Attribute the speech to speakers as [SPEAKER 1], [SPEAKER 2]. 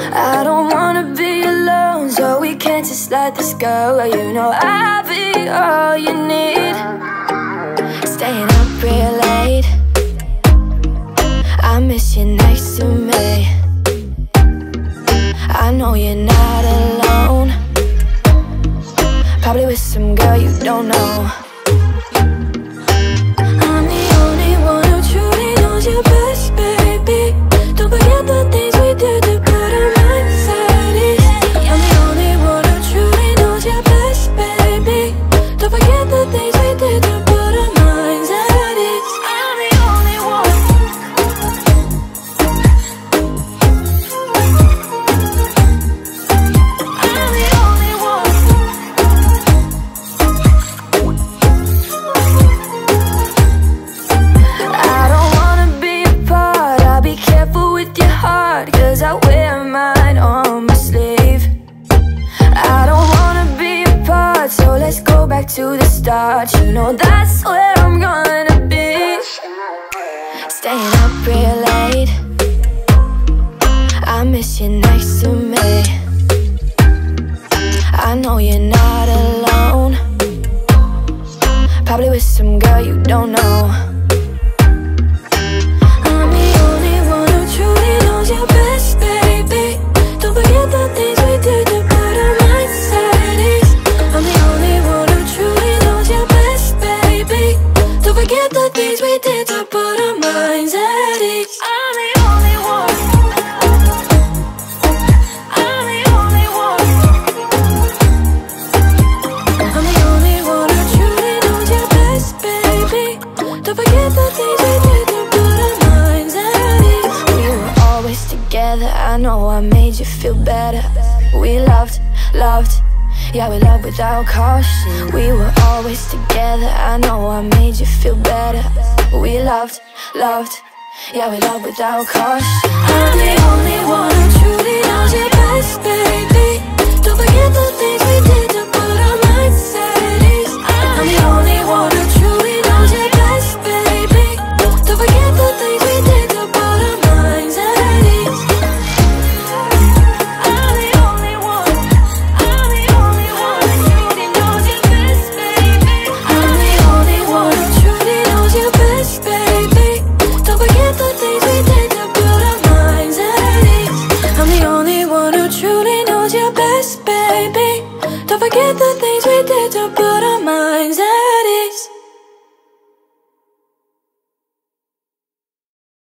[SPEAKER 1] I don't wanna be alone, so we can't just let this go. You know I'll be all you need. Staying up real late, I miss you next to me. I know you're not alone, probably with some girl you don't know. I'm the only one who truly knows you best, baby. Don't forget the things we did to put our minds at ease. I'm the only one who truly knows you best, baby. Don't forget the things we did to put our minds at ease. I'm the only one. I'm the only one. I don't wanna be apart, I'll be careful with your heart, 'cause I wear mine on my sleeve. I don't wanna be apart, so let's go back to the start. You know that's where I'm gonna be. Staying up real late, I miss you next to me. I know you're not alone, probably with some girl you don't know. I'm the only one who truly knows you best, baby. Don't forget the things we did to put our minds at ease. I'm the only one who truly knows you best, baby. Don't forget the things we did to put our minds at ease. I'm the only one. I'm the only one. I'm the only one who truly knows you best, baby. Don't forget the things we did to put our minds at ease. We were always together, I know I made you feel better. We loved, yeah, we loved without caution. We were always together, I know I made you feel better. We loved, yeah, we loved without caution. I'm the only one who truly knows you best, baby. Don't forget the things we did to put our minds at ease. I'm the only one who truly knows you best, baby. Don't forget the things we did to put our minds at ease. I'm the only one. I'm the only one who truly knows you best, baby. I'm the only one who truly knows you best, baby. Don't forget the things we did to put our minds at ease. I'm the only one who truly knows you best, baby. Don't forget the things